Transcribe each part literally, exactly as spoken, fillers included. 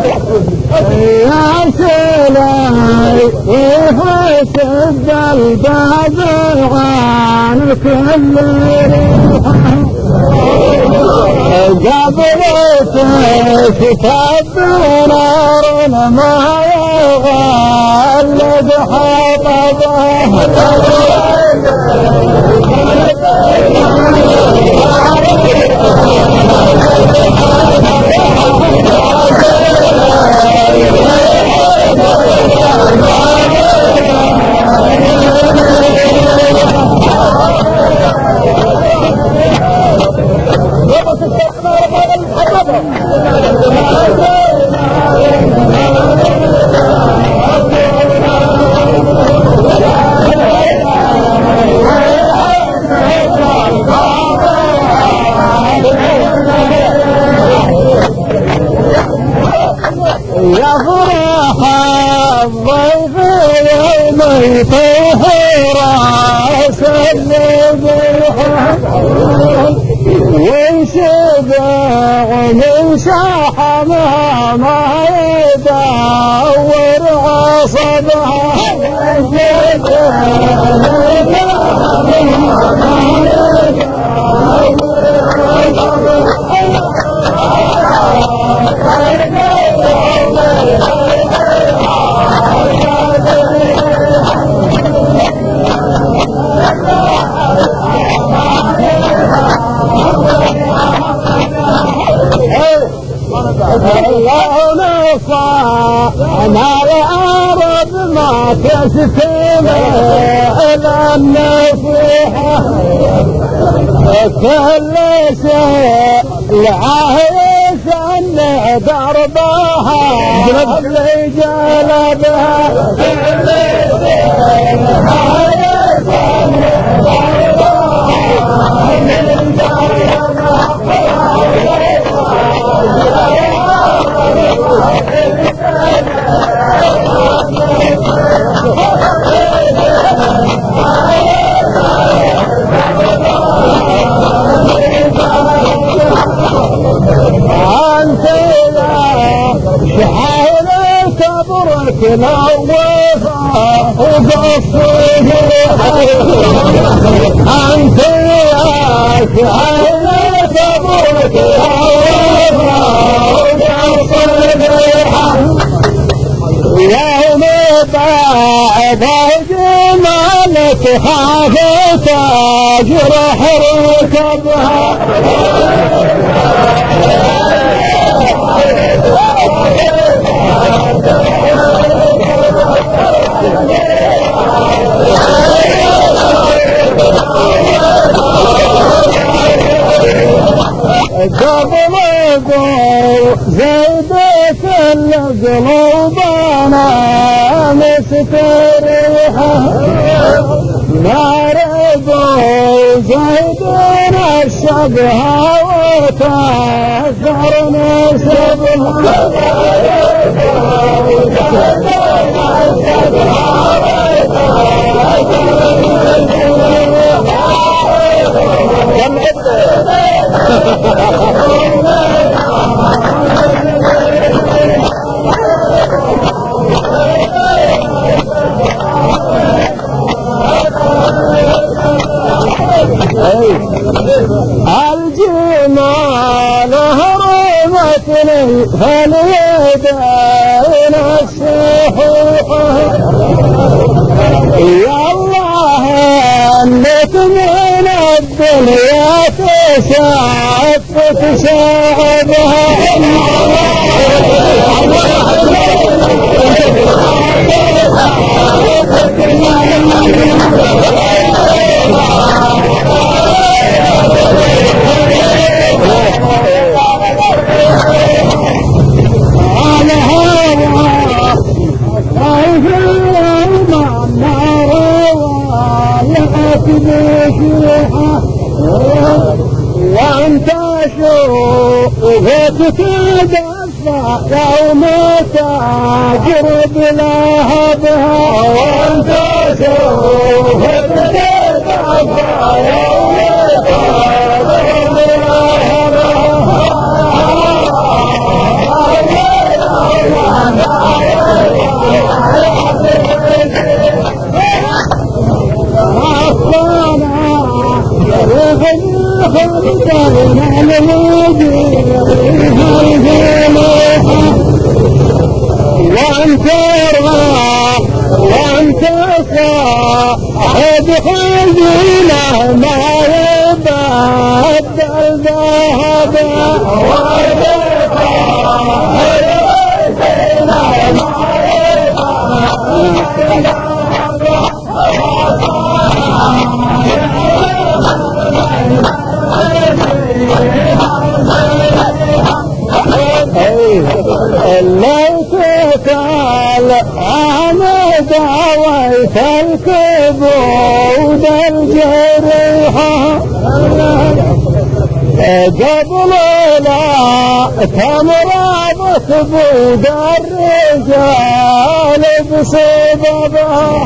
يا سلاي وحسب الباب عن كل ريحة قبلت كتاب نار ما يغلب حطبها يا فرح الضيف يوم يطيح راس الذبيحة ويشبع من شحمها ما يدور عصبها الله نصى أنا الأرض ما تشتم إلا النصيحة كل شيء العايش أن دربها اللي جلبها أنت يا شعير صبرك نوفا وقصه أنت يا شعير صبرك نوفا وقصه يوم بعد جمالك خافت أجرح ركبها قبل ضوء زيدك القلوب انا مستريحه نار ضوء زيدنا الشبهه وتاثر نسبها الجمال هرمتني فاليدين الصحوحة يا الله انك من الدنيا تساعد تساعدها وانت شوفتك تدفع يوم تاجر بلهبها وانت شوفتك تدفع يوم تاجر بلهبها ادخلينا ما يبدل ذهبا لو تكال أنا دعويت الكبود الجريحة قبل لا تمرض كبود الرجال بسببها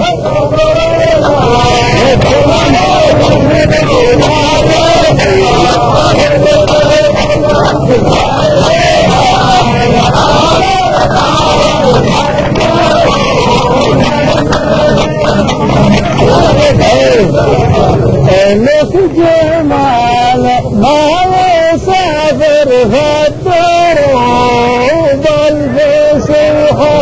لك جمال ما يسافر في الدروب الفسيحة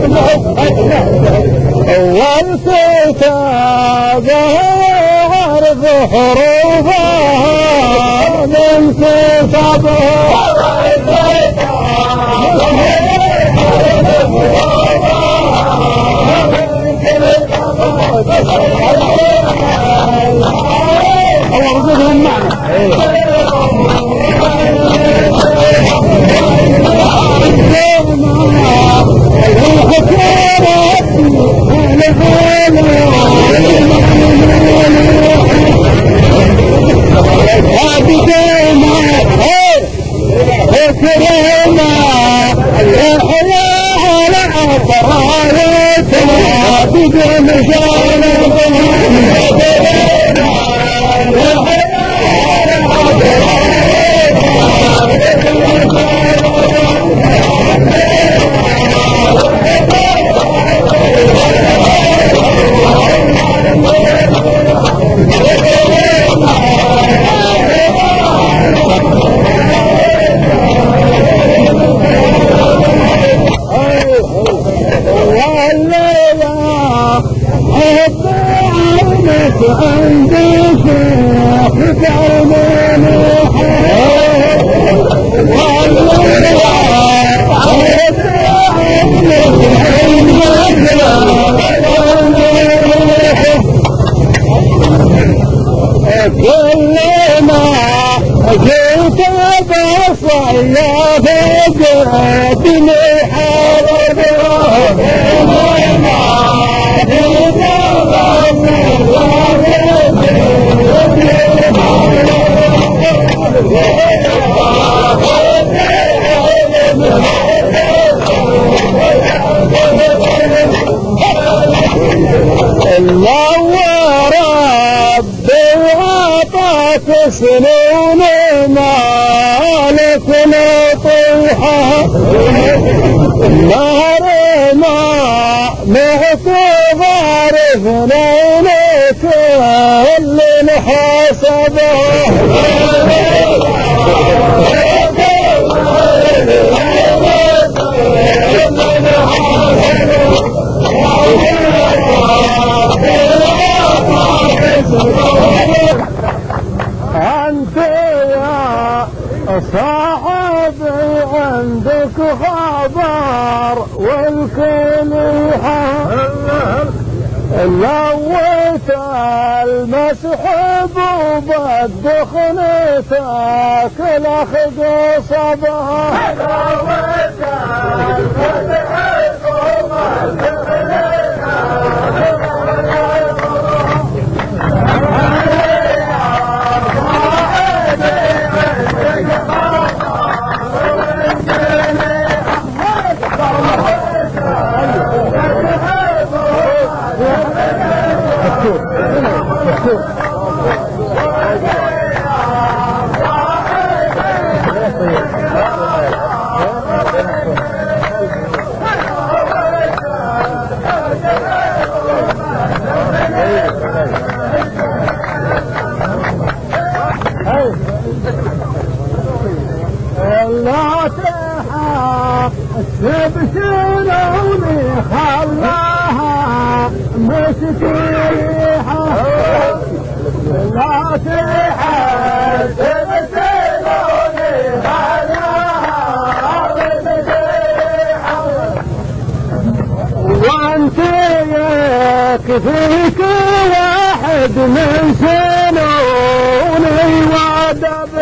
والكتاب يعرف حروفها من كتابها الله رزقهم معنا سنون مالك نطيحة نهر ما معتبر اثنين كل حسبه أنت يا صاحبي عندك خبر والكل لويت المسحب وبدخنتك لأخذ صبها لويت المسحب لا تحق تبشروني خلاص لها مستريحة لا تحسب سنوني عليها مستريحة وانت يكفيك واحد من سنوني وادب